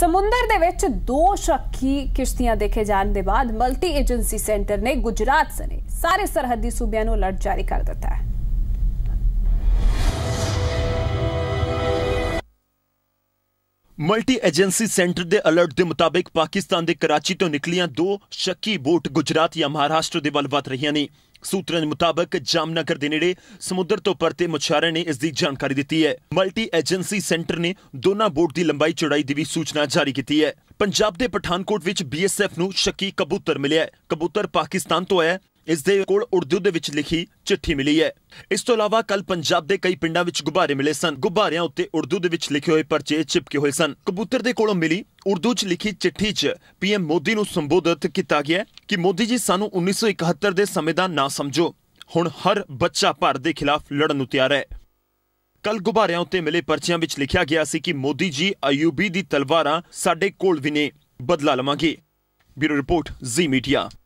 समुंदर दे विच 2 शक्की किश्तियां देखे जाने के बाद मल्टी एजेंसी सेंटर ने गुजरात सने सारे सरहदी सूबियां नूं अलर्ट जारी कर दिता है। मल्टी एजेंसी सेंटर के अलर्ट के मुताबिक पाकिस्तान के कराची तो निकलियां 2 शक्की बोट गुजरात या महाराष्ट्र के वल वध रही ने। सूत्रों के मुताबिक जामनगर के नेड़े समुद्र तो परते मुछारे ने इसकी जानकारी दी है। मल्टी एजेंसी सेंटर ने दोनों बोट की लंबाई चौड़ाई की भी सूचना जारी की है। पंजाब के पठानकोट विच BSF नूं शक्की कबूतर मिले। कबूतर पाकिस्तान तो है। इस दे कोल उर्दू दे विच लिखी चिट्ठी मिली है। इस तो इलावा कल पंजाब के कई पिंडां विच गुब्बारे मिले सन। गुब्बारियां उत्ते उर्दू दे विच लिखे हुए परचे चिपके हुए सन। कबूतर दे कोलों मिली उर्दू च लिखी चिट्ठी च PM मोदी नूं संबोधित किया गया कि मोदी जी सानू 1971 दे समय दा ना समझो, हुण हर बच्चा भारत दे खिलाफ लड़न नूं तैयार है। कल गुब्बारियां उत्ते मिले परचियां विच लिखा गया सी कि मोदी जी अयूबी दी तलवारां साडे कोल भी ने, बदला लवांगे। Bureau report, Zee media.